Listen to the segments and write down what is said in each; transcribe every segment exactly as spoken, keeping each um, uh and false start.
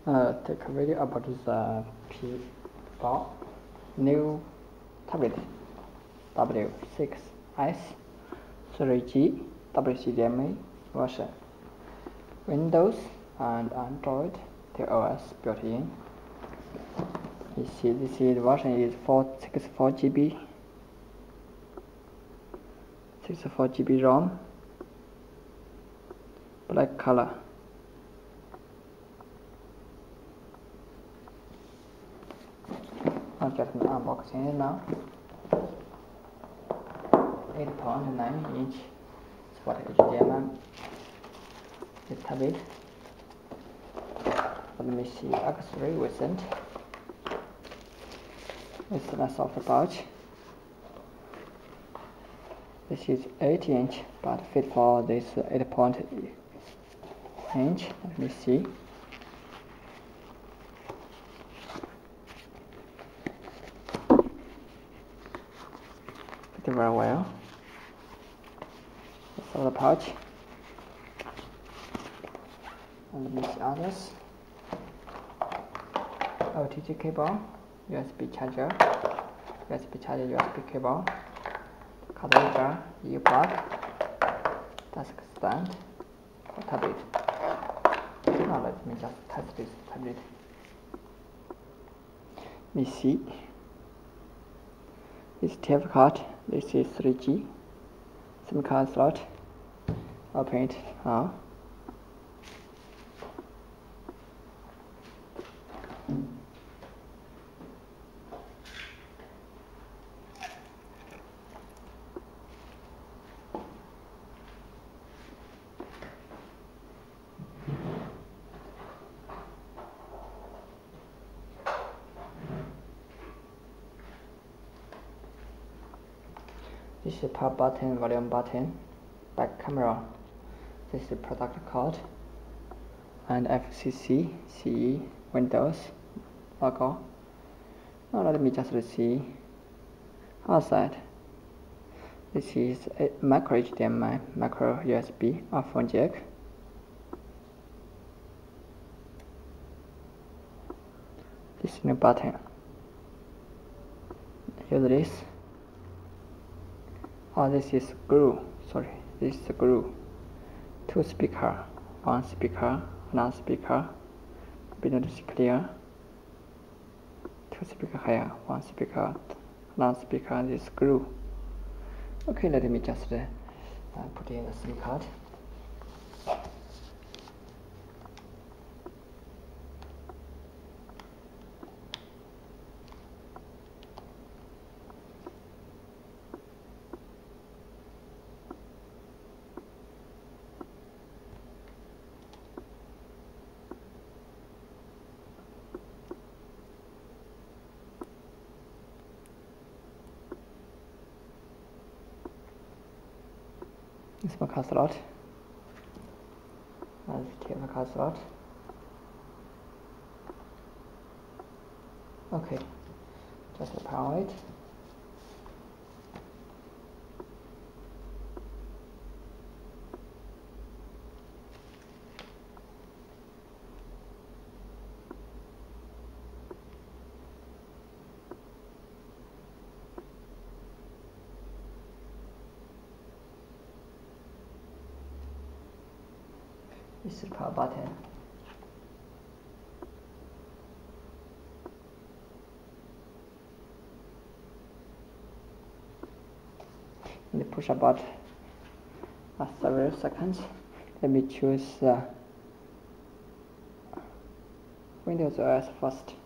uh, take a video about the P four new tablet W six S three G W C D M A version. Windows and Android the O S built in. You see, this is the version is four sixty-four G B, sixty-four G B ROM, black color. I'll get an unboxing it now. eight point nine inch Sport H D M I. This tablet. Let me see, X-ray recent. It's a soft pouch. This is eight inch, but fit for this eight point inch. Let me see. Fit very well. The soft pouch. And let me see others. O T G cable, U S B charger, U S B charger, U S B cable, card reader, E U plug, desk stand, for tablet. Now let me just test this tablet. Let me see. This T F card, this is three G, SIM card slot. Open it now. This is power button, volume button, back camera. This is product code, and F C C, C E, Windows logo. Now let me just see outside. This is a micro H D M I, micro U S B, or phone jack. This new button. Use this. Oh, this is screw. Sorry, this is screw. Two speaker, one speaker, another speaker. Below is clear. Two speaker here, one speaker, another speaker. This screw. Okay, let me just uh, put in the SIM card. This is my card slot. And take my card slot. Okay, just power it. This is the power button. And the push button. After several seconds, let me choose uh, Windows O S first.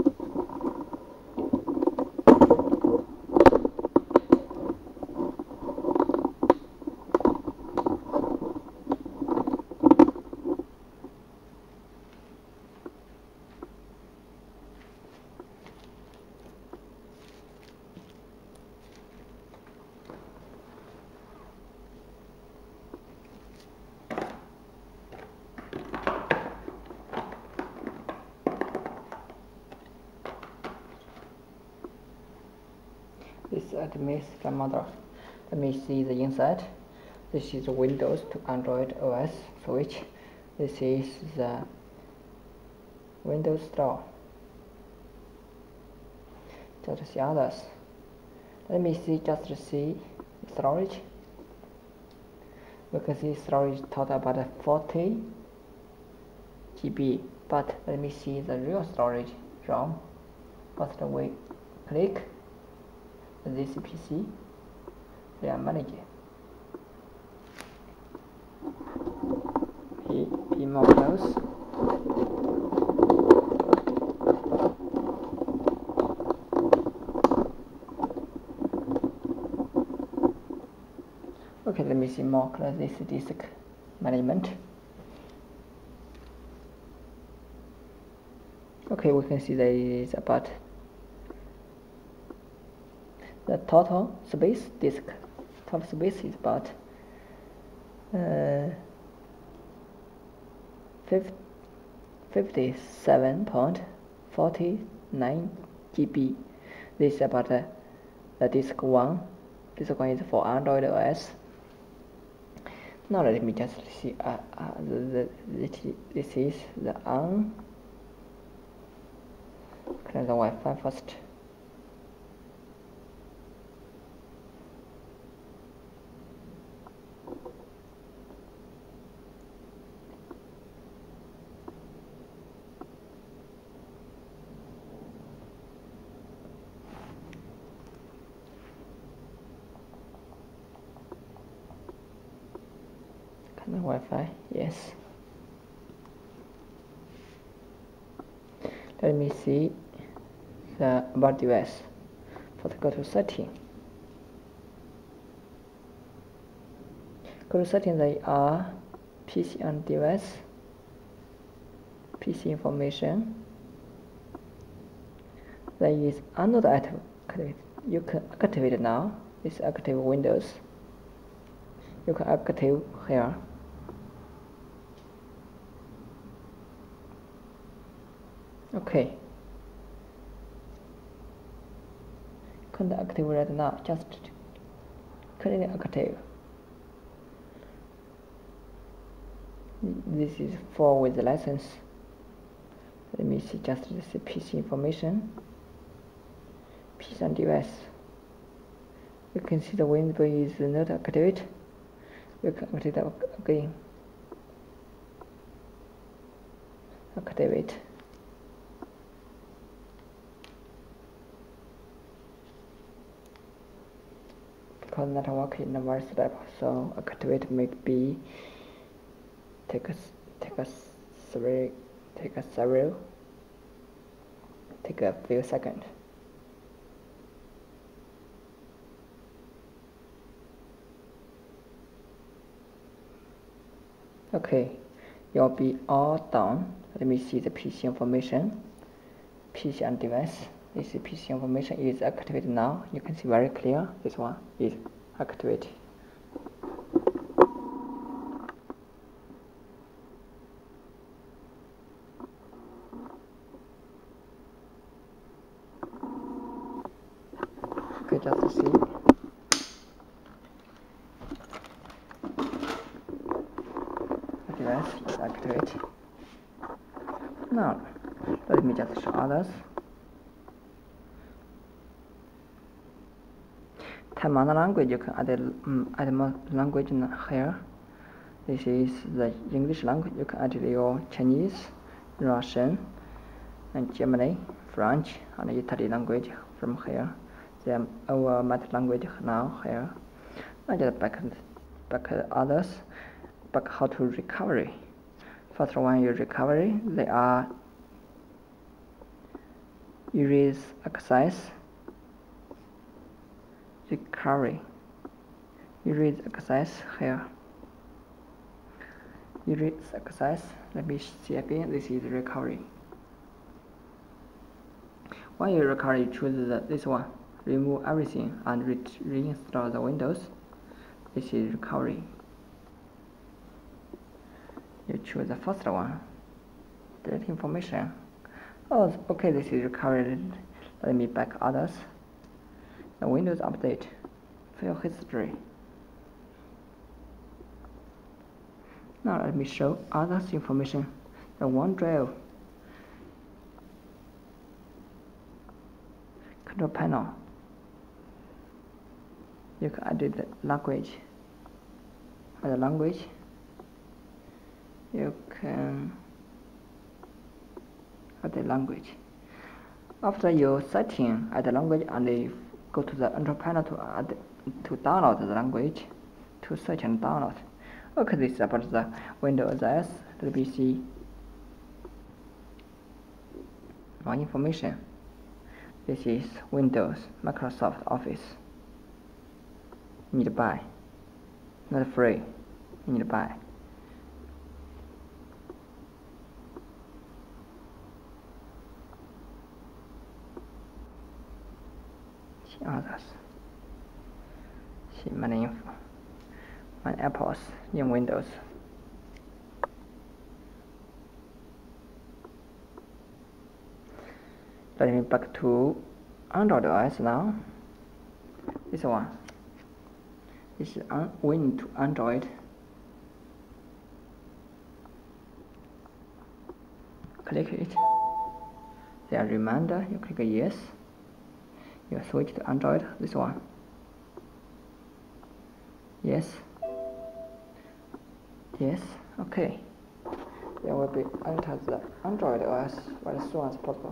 This admits the mother. Let me see the inside. This is the Windows to Android O S switch. This is the Windows Store. Just see others. Let me see just see storage. We can see storage total about forty G B, but let me see the real storage ROM. First we click this P C, we are managing. Be, be more close. Okay, let me see more close this disk management. Okay, we can see that it is about the total space disk. Total space is about uh, fifty-seven point four nine G B. This is about uh, the disk one. Disk one is for Android O S. Now let me just see. Uh, uh, the, the, this is the on. Clear the Wi-Fi first. Can the Wi-Fi? Yes. Let me see the about device. First go to setting. Go to setting. They are P C and device, P C information. There is another item. You can activate it now. It's active Windows. You can active here. Okay. Can't active right now. Just click active. This is for with the license. Let me see just this P C information. P C and device. You can see the window is not activated. You can activate it again. Activate. Because network in the one step, so activate may be take a take a several take a several take a few seconds. Okay, you'll be all done. Let me see the P C information. P C and device. This P C information is activated now. You can see very clear. This one is activated. Okay, just see. The device is activated. Now, let me just show others. Type another language, you can add, um, add more language here. This is the English language. You can add your Chinese, Russian, and Germany, French, and Italy language from here. Then our math language now here. And just back, back others. Back how to recovery. First one is recovery. They are erase access. Recovery. Erase access here. Erase access. Let me see again. This is recovery. When you recovery, choose the, this one. Remove everything and re reinstall the Windows. This is recovery. You choose the first one. Delete information. Oh, okay. This is recovery. Let me back others. The Windows update, file history. Now let me show others information. The OneDrive control panel. You can edit the language. Add the language. You can add the language. After you setting add the language, and go to the control panel to add to download the language, to search and download. Okay, this is about the Windows S. Let me see more information. This is Windows, Microsoft Office. You need to buy, not free. You need to buy. See others. See my info. My apples in Windows. Let me back to Android O S now. This one. This is un Win to Android. Click it. There reminder. You click yes. You switch to Android. This one. Yes. Yes. Okay. There will be enter the Android O S very soon as possible.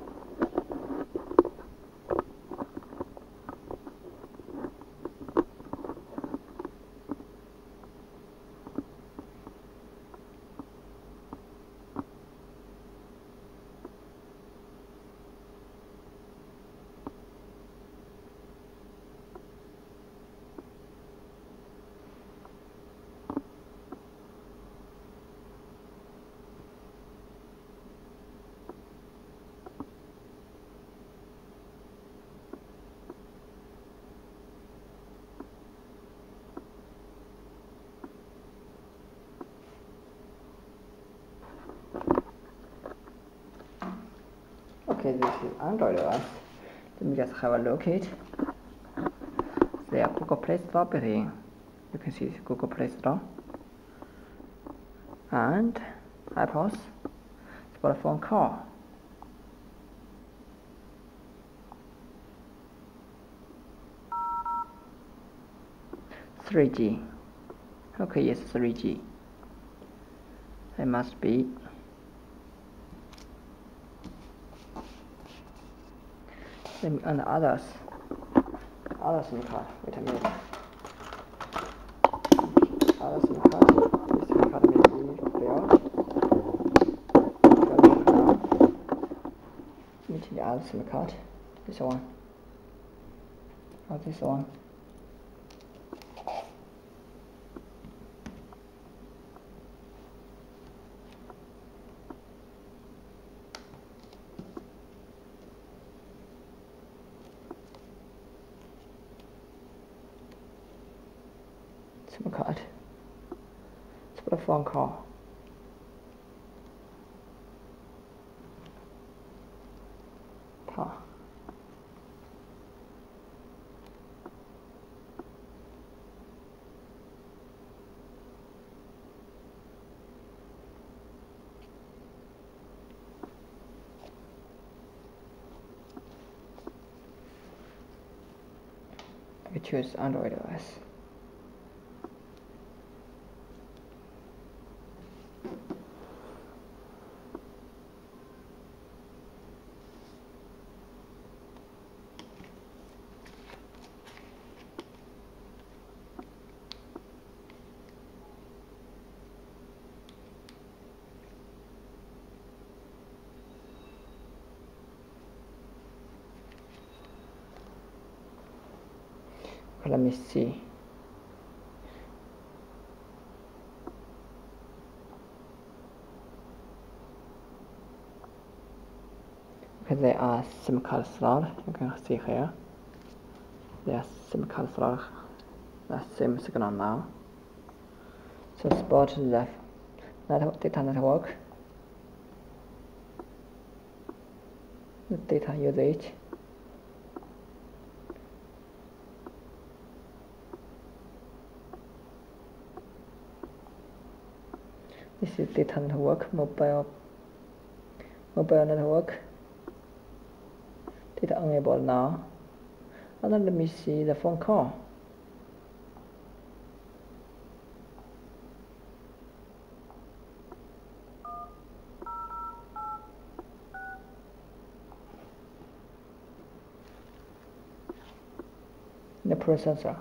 Okay, this is Android O S. Let me just have a look at it. There Google Play Store built-in. You can see Google Play Store. And iPods for phone call. three G. Okay, yes, three G. It must be. Let me on others. Other SIM card. Wait a minute. Other SIM card. This SIM card may be failed. Look now. Meeting the other SIM card. This one. Or this one. SIM card. It's for a phone call. Power. We choose Android O S. Let me see. Okay, there are SIM card slot. You can see here. There are SIM card slot. The same signal now. So support the network, data network. The data usage. This is data network, mobile, mobile network, Did enable now. And then let me see the phone call. The processor.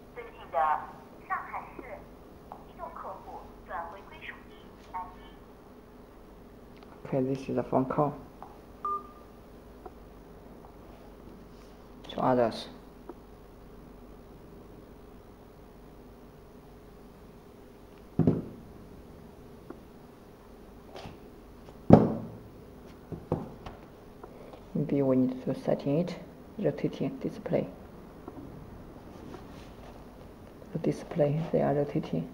Okay, this is a phone call to others. Maybe we need to setting it, rotating display. The display, they are rotating.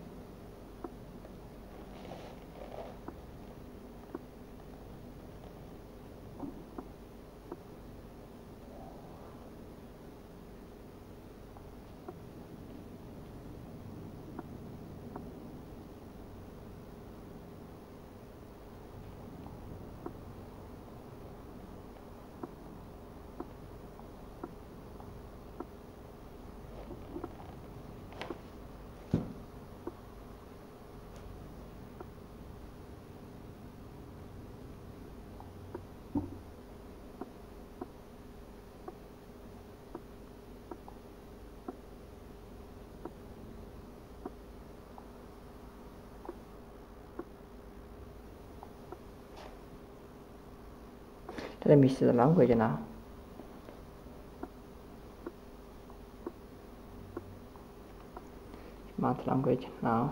Let me see the language now. Smart language now.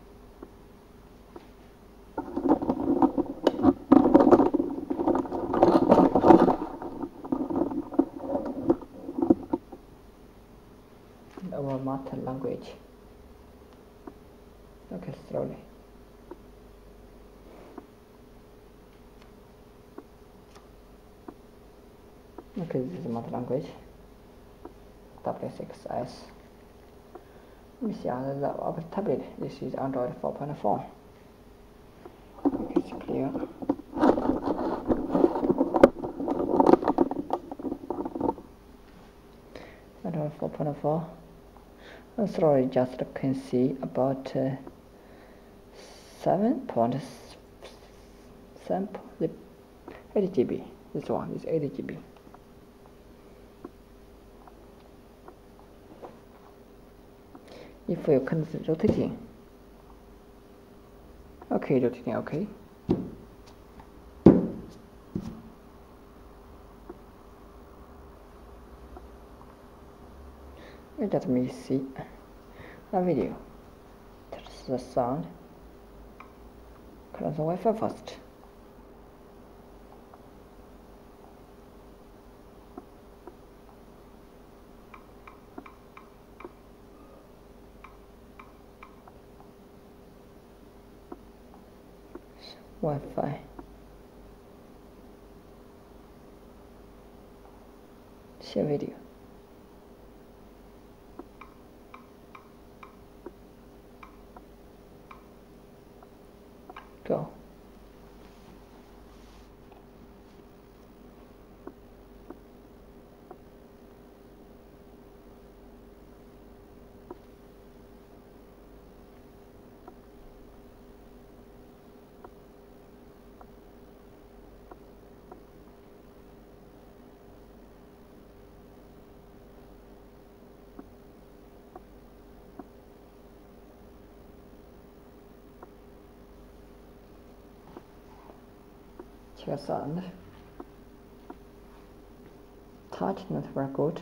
Our math language. Okay, slowly. Okay, this is math language. W six S. Let me see on the upper tablet. This is Android four point four. Okay, it's clear. Android four point four. And sorry, just can see about uh, seven point seven eight G B. This one is eight G B. If you can rotating, okay, rotating, okay. Let me see a video. That's the sound. Close the Wi-Fi first. Wi-Fi. Share video. Go. Check sound. Touch not very good.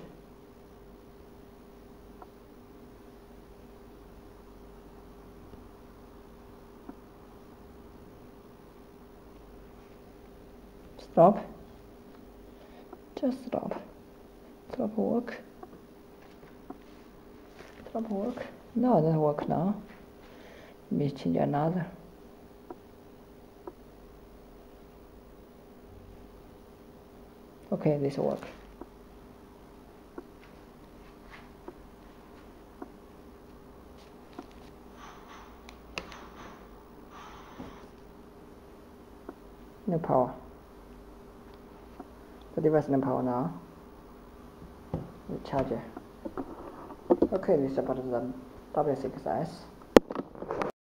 Stop. Just stop. Stop work. Stop work. No, it doesn't work now. Let me change another. Okay, this will work. No power. The device no power now. the charger. Okay, this is about the W six S.